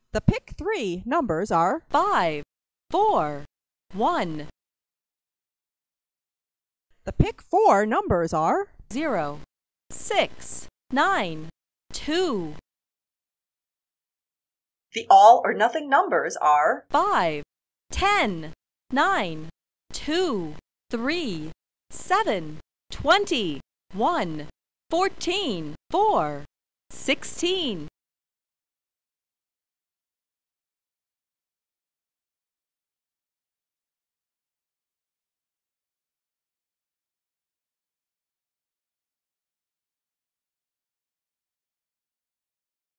The pick 3 numbers are 5, 4, 1. The pick 4 numbers are 0, 6, 9, 2. The all or nothing numbers are 5, 10, 9, 2, 3, 7, 20, 1, 14, 4, 16,